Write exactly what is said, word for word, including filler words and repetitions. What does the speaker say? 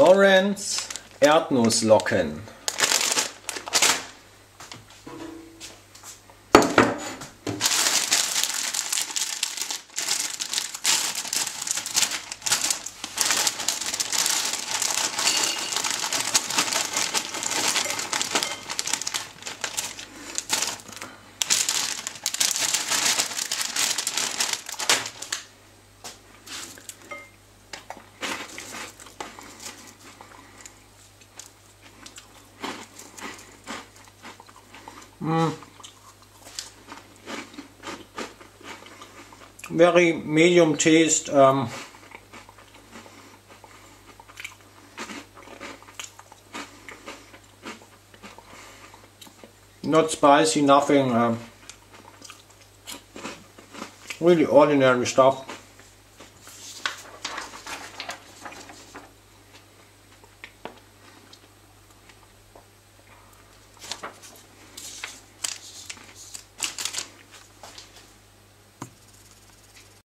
Lawrence Erdnusslocken. Mm. Very medium taste. Um, not spicy, nothing. Um, really ordinary stuff.